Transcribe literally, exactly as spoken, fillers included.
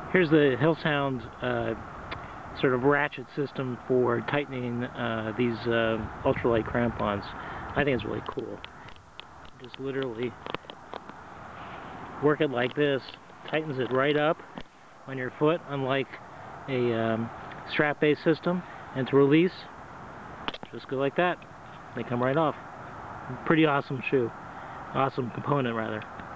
Here's the Hillsound uh, sort of ratchet system for tightening uh, these uh, ultralight crampons. I think it's really cool. Just literally work it like this, tightens it right up on your foot, unlike a um, strap-based system. And to release, just go like that. They come right off. Pretty awesome shoe. Awesome component, rather.